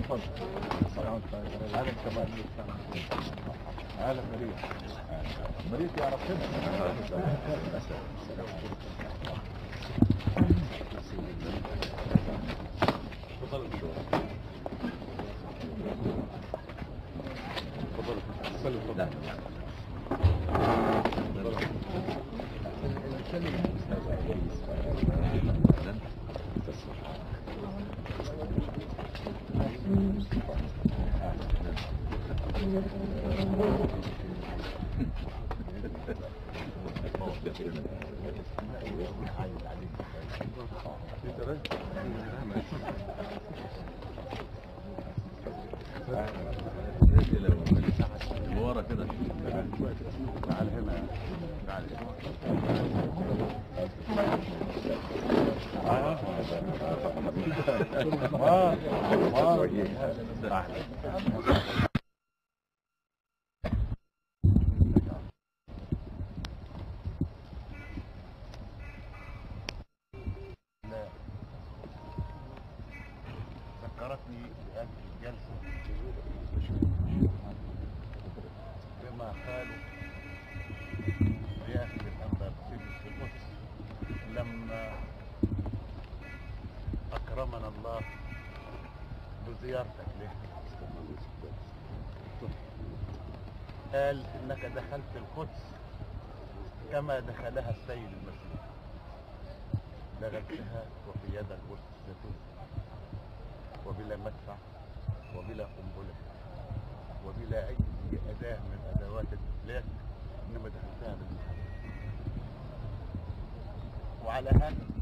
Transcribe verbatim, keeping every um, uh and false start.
هذا كمان هذا مريض مريض يعرف كده. ورا كده تعال هنا تعال ذكرتني بهذه الجلسة بما قالوا رئاسة الأندلسية في القدس لما أكرمنا الله بزيارتك له، قال إنك دخلت القدس كما دخلها السيد المسيح، دخلتها وفي يدك بوس الزيتون وبلا مدفع وبلا قنبلة وبلا أي أداة من أدوات الإفلاك، إنما دخلتها بالمحبة. وعلى هذا